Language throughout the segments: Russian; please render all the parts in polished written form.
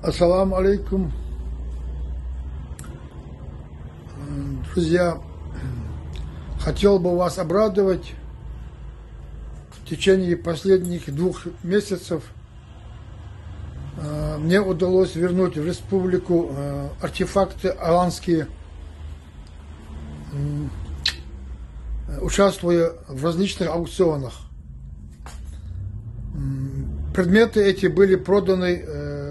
Ассаламу алейкум. Друзья, хотел бы вас обрадовать. В течение последних 2 месяцев мне удалось вернуть в республику артефакты аланские, участвуя в различных аукционах. Предметы эти были проданы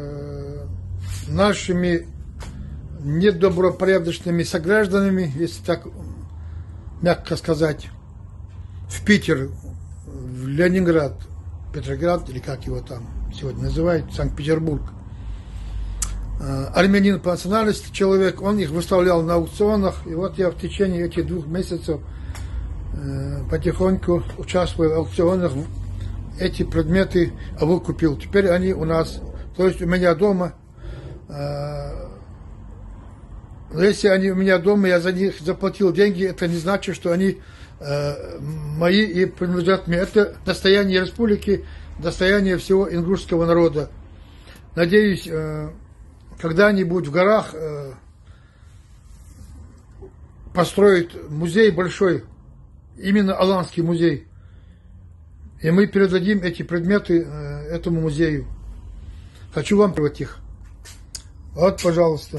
нашими недобропорядочными согражданами, если так мягко сказать, в Питер, в Ленинград, Петроград, или как его там сегодня называют, Санкт-Петербург. Армянин по национальности человек, он их выставлял на аукционах, и вот я в течение этих 2 месяцев потихоньку, участвуя в аукционах, эти предметы выкупил. Теперь они у нас, то есть у меня дома. Но если они у меня дома, я за них заплатил деньги, это не значит, что они мои и принадлежат мне. Это достояние республики, достояние всего ингушского народа. Надеюсь, когда-нибудь в горах построить музей большой, именно Аланский музей. И мы передадим эти предметы этому музею. Хочу вам приводить их. Вот, пожалуйста.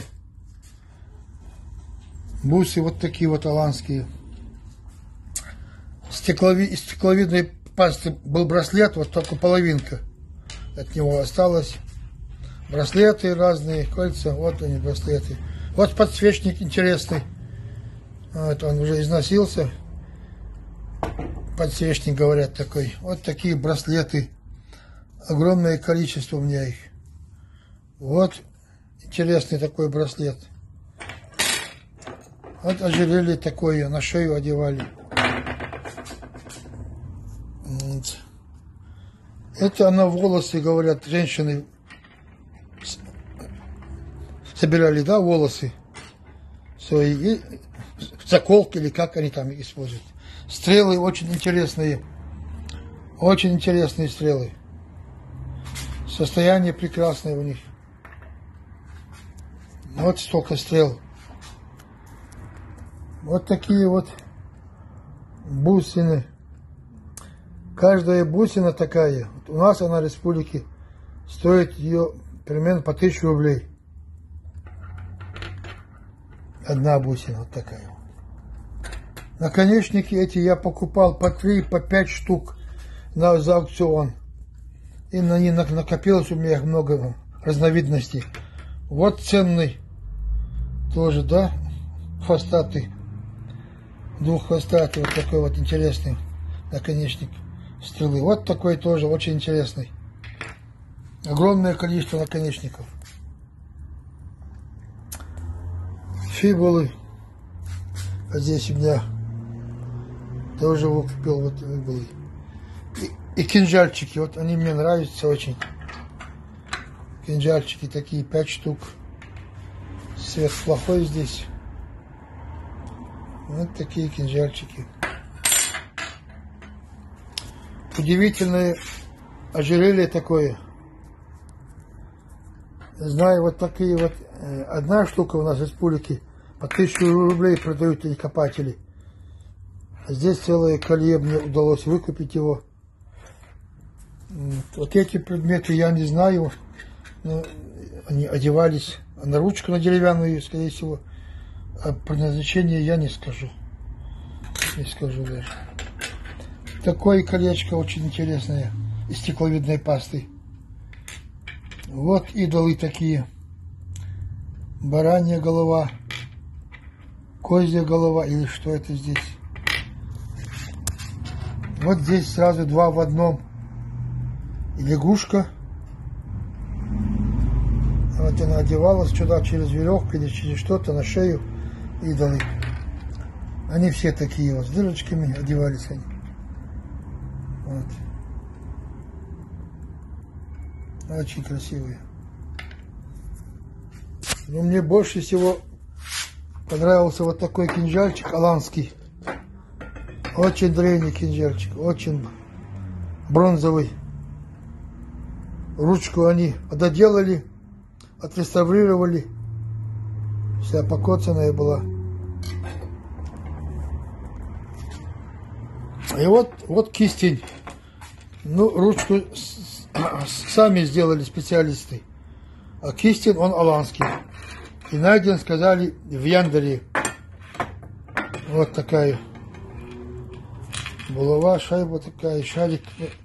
Бусы вот такие вот аланские. Из стекловидной пасты был браслет, вот только половинка от него осталась. Браслеты разные, кольца, вот они браслеты. Вот подсвечник интересный. Вот он уже износился. Подсвечник, говорят, такой. Вот такие браслеты. Огромное количество у меня их. Вот интересный такой браслет. Вот ожерелье такое, на шею одевали. Вот. Это на волосы, говорят, женщины собирали, да, волосы свои, и заколки, или как они там используют. Стрелы очень интересные стрелы. Состояние прекрасное у них. Вот столько стрел. Вот такие вот бусины. Каждая бусина такая. Вот у нас она в республике стоит ее примерно по 1000 рублей. Одна бусина вот такая. Наконечники эти я покупал по 3, по 5 штук за аукцион. И на них накопилось у меня много разновидностей. Вот ценный тоже, да, хвостатый. Двуххвостатый, вот такой вот интересный наконечник стрелы. Вот такой тоже очень интересный. Огромное количество наконечников. Фибулы. А здесь у меня тоже купил вот фибулы. И кинжальчики, вот они мне нравятся очень. Кинжальчики такие, 5 штук. Свет плохой здесь. Вот такие кинжальчики. Удивительное ожерелье такое. Знаю, вот такие вот. Одна штука у нас в республике по 1000 рублей продают эти копатели. А здесь целое колье, мне удалось выкупить его. Вот эти предметы я не знаю. Но они одевались на ручку, на деревянную, скорее всего. А предназначение я не скажу. Не скажу даже. Такое колечко очень интересное. Из стекловидной пасты. Вот идолы такие. Баранья голова. Козья голова. Или что это здесь? Вот здесь сразу 2 в одном. И лягушка. Вот она одевалась сюда через веревку или через что-то на шею. Идолы. Они все такие вот с дырочками одевались они. Вот. Очень красивые. Но мне больше всего понравился вот такой кинжальчик аланский. Очень древний кинжальчик, очень бронзовый. Ручку они доделали, отреставрировали. Вся покоцанная была. И вот кистень. Ну, ручку сами сделали специалисты. А кистень, он аланский. И найден, сказали, в Яндере. Вот такая булава, шайба такая, шарик.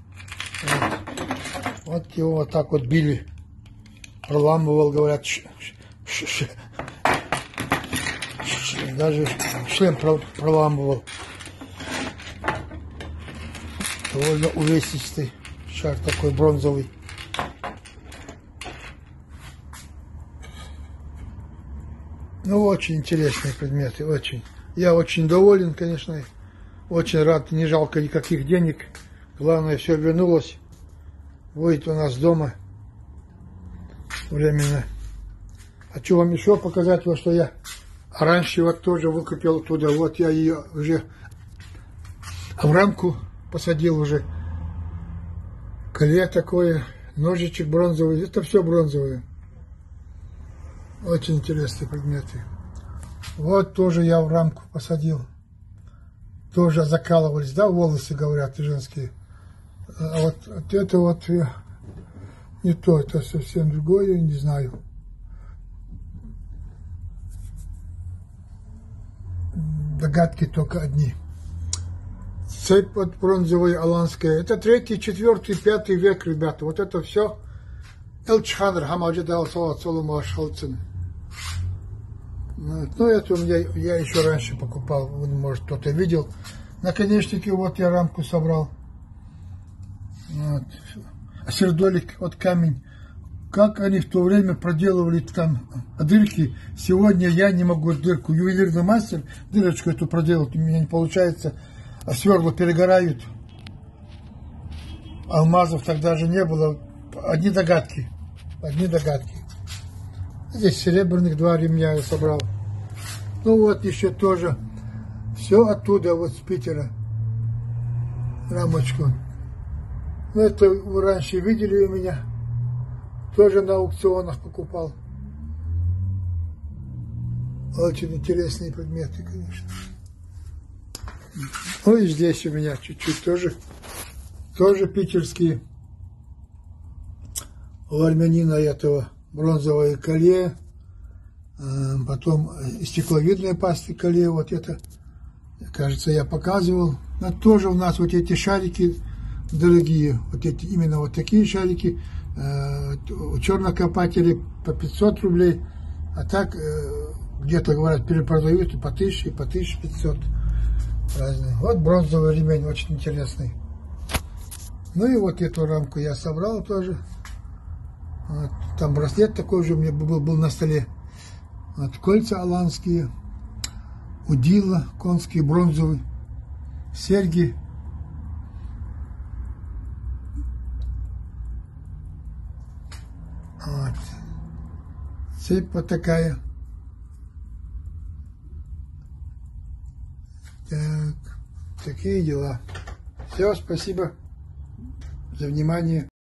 Вот его вот так вот били. Проламывал, говорят, даже шлем проламывал. Довольно увесистый шар такой бронзовый. Ну, очень интересные предметы, очень. Я очень доволен, конечно, очень рад, не жалко никаких денег. Главное, все вернулось. Будет у нас дома временно. Хочу вам еще показать, вот что я раньше вот тоже выкупил оттуда. Вот я ее уже в рамку посадил уже. Колье такое, ножичек бронзовый. Это все бронзовое. Очень интересные предметы. Вот тоже я в рамку посадил. Тоже закалывались, да, волосы, говорят, женские. А вот это вот не то, это совсем другое, не знаю. Догадки только одни. Цепь вот бронзовая аланская. Это 3, 4, 5 век, ребята. Вот это все. Элчхандр Хамаджидал Солома Шалцин. Ну, это у меня, я еще раньше покупал, может, кто-то видел. Наконечники, вот я рамку собрал. Вот. А сердолик, вот камень. Как они в то время проделывали там дырки, сегодня я не могу дырку. Ювелирный мастер дырочку эту проделать, у меня не получается. А сверла перегорают. Алмазов тогда же не было. Одни догадки. Одни догадки. Здесь серебряных 2 ремня я собрал. Ну вот еще тоже. Все оттуда, вот с Питера. Рамочку. Ну это вы раньше видели у меня. Тоже на аукционах покупал. Очень интересные предметы, конечно. Ну и здесь у меня чуть-чуть тоже питерские. У армянина этого бронзовое колье, потом стекловидное пасты колье, вот это, кажется, я показывал. Но тоже у нас вот эти шарики дорогие, вот эти, именно вот такие шарики, у чернокопателей по 500 рублей, а так где-то, говорят, перепродают и по 1000, и по 1500 разные. Вот бронзовый ремень, очень интересный. Ну и вот эту рамку я собрал тоже. Вот, там браслет такой же у меня был на столе. Вот, кольца аланские, удила конские, бронзовые, серьги. Вот. Цепь вот такая. Так, такие дела. Все, спасибо за внимание.